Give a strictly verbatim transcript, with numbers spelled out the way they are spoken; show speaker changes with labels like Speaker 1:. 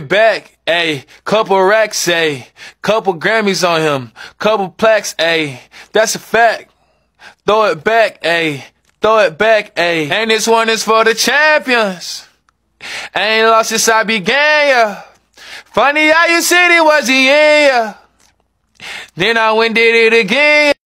Speaker 1: Back, ayy, couple racks, ayy, couple Grammys on him, couple plaques, ayy, that's a fact. Throw it back, ayy, throw it back, ayy, and this one is for the champions. I ain't lost since I began, yeah. Funny how you said it was the end, yeah. Then I went and did it again.